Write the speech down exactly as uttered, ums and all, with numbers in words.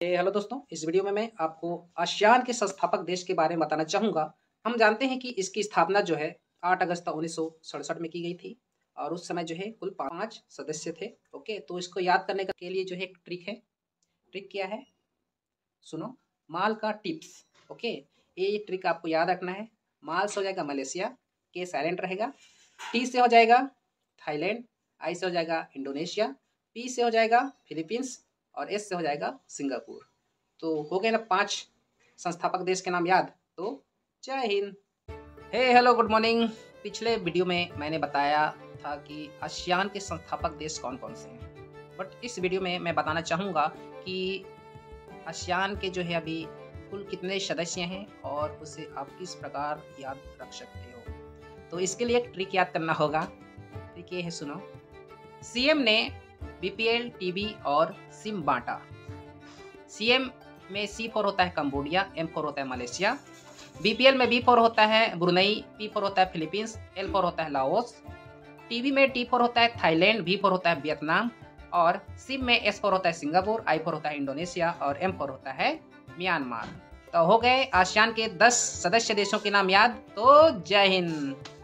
ए, hello दोस्तों, इस video में मैं आपको आसियान के संस्थापक देश के बारे में बताना चाहूँगा। हम जानते हैं कि इसकी स्थापना जो है आठ अगस्त उन्नीस सौ सड़सठ में की गई थी और उस समय जो है कुल पाँच सदस्य थे। ओके, तो इसको याद करने के लिए जो है एक ट्रिक है। ट्रिक क्या है? सुनो, माल का टिप्स। ओके, ये ट्रिक आपको याद रखना है। माल से हो जाएगा मलेशिया, के साइलेंट रहेगा, टी से हो जाएगा थाईलैंड, आई से हो जाएगा इंडोनेशिया, पी से हो जाएगा फिलीपींस और एस से हो जाएगा सिंगापुर। तो हो गए ना पांच संस्थापक देश के नाम याद। तो जय Hind. Hey hello good morning. पिछले वीडियो में मैंने बताया था कि आसियान के संस्थापक देश कौन कौन से हैं, बट इस वीडियो में मैं बताना चाहूँगा कि आसियान के जो है अभी कुल कितने सदस्य हैं और उसे आप किस प्रकार याद रख सकते हो। तो इसके लिए एक ट्रिक याद करना होगा। ट्रिक ये है, सुनो। सीएम ने बीपीएल, टीबी और सिम बांटा। सीएम में सी फोर होता है कंबोडिया, एम फोर होता है मलेशिया। बीपीएल में बी फोर होता है ब्रुनई, पी फोर होता है फिलीपींस, एल फोर होता है लाओस। टीबी में टी फोर होता है थाईलैंड, वी फोर होता है वियतनाम और सिम में एस फोर होता है सिंगापुर, आई फोर होता है इंडोनेशिया और एम फोर होता है म्यांमार। तो हो गए आसियान के दस सदस्य देशों के नाम याद। तो जय हिंद।